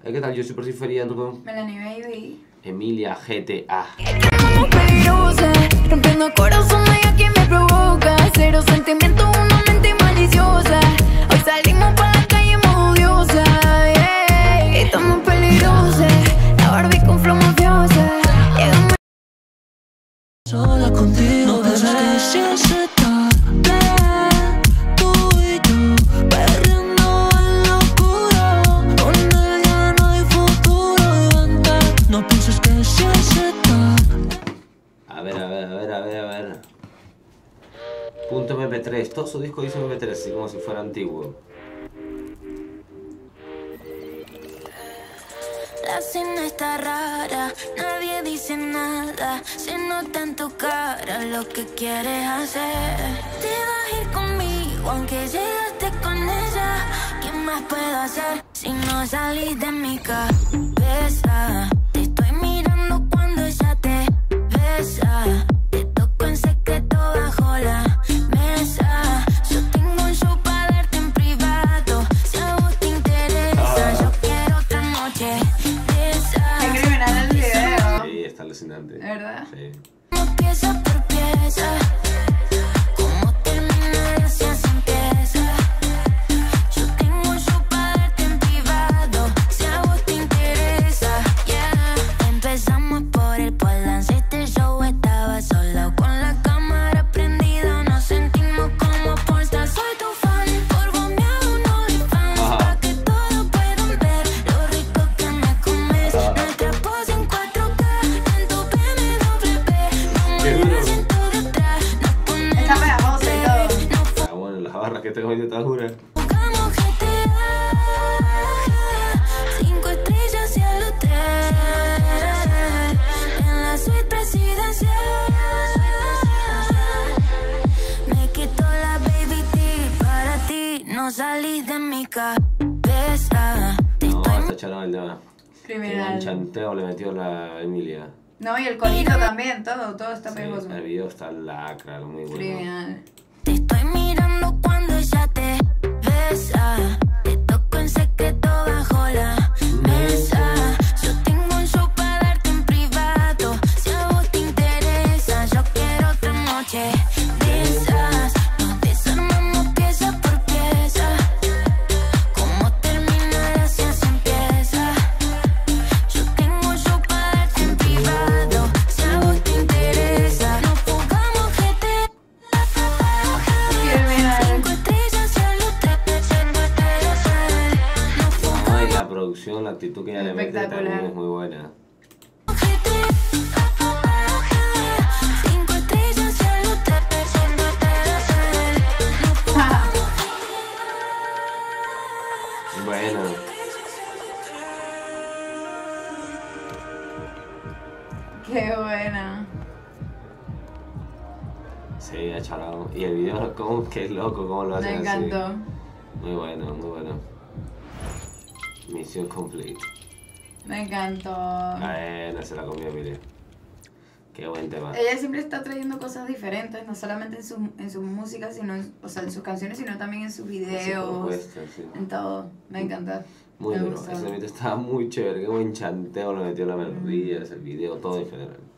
¿Qué tal? Yo soy por si feriando. Melanie Baby. Emilia GTA. Como peligrosa, rompiendo corazones y aquí me provoca. Cero sentimiento, una mente maliciosa. Hoy salimos pa' la calle modo diosa, yeah. Estamos peligrosas, la Barbie con flow mafiosa. Llegamos sola contigo, no pienses que sí se tarde. Tú y yo, perdiendo en la oscura. Con él ya no hay futuro y vente. No pienses que sí se tarde. A ver. Punto MP3. Todo su disco dice MP3, así como si fuera antiguo. La cena está rara, nadie dice nada. Se nota en tu cara lo que quieres hacer. Te vas a ir conmigo aunque llegaste con ella. ¿Qué más puedo hacer si no salís de mi cabeza? Te estoy mirando cuando ella te besa. Te toco en secreto bajo la mesa. Yo tengo un show para darte en privado. Si a vos te interesa, yo quiero otra noche. Qué criminal el video. Sí, está alucinante. ¿De verdad? Sí. Pieza por pieza, cómo termina y así empieza. Yo tengo un show para darte en privado, si a vos te interesa, yeah. Empezamos por el Polance, este show estaba sola. Con la cámara prendida nos sentimos como pornstar. Soy tu fan, por vos me hago un OnlyFans, pa' que todos puedan ver lo rico que me comes. Nuestra pose en 4K, en tu BMW. Está pegajosa y todo. Ah, bueno, las barras que tengo yo tan juras. Buscamos GTA, 5 estrellas y al hotel, en la suite presidencial. Me quito la baby tee, para ti no salís de mi cabeza. No, esta chaval ya. Qué buen Criminal. chanteo le metió la Emilia. No, y el colito también, todo está Sí, pegoso. el video está lacra, muy bueno. Criminal. Te estoy mirando cuando ella te besa. Te toco en secreto bajo la mesa. Yo tengo un show para darte en privado. Si a vos te interesa, yo quiero otra noche de esas. Nos desarmamos pieza por pieza. Cómo termina y así empieza. Yo tengo un show para darte en privado. Si a vos te interesa, nos jugamos GTA. Criminal. 5 estrellas y al hotel. Nos No, y jugamos la producción, la actitud que ella le mete Espectacular. también es muy buena. GTA. 5 estrellas y al hotel. Nos jugamos. Bueno, Qué buena. sí, ha chalado. Y el video, como que loco, cómo lo Me hacen así. encantó. Muy bueno, muy bueno. Misión complete. Me encantó. No se la comió, mire. Qué buen tema. Ella siempre está trayendo cosas diferentes, no solamente en su música, sino o sea, en sus canciones, sino también en sus Su videos, propuesta, sí. en todo. Me encanta. Muy Me duro. gustó. Ese video estaba muy chévere. Qué buen chanteo le metió la melodía, el video, todo en general.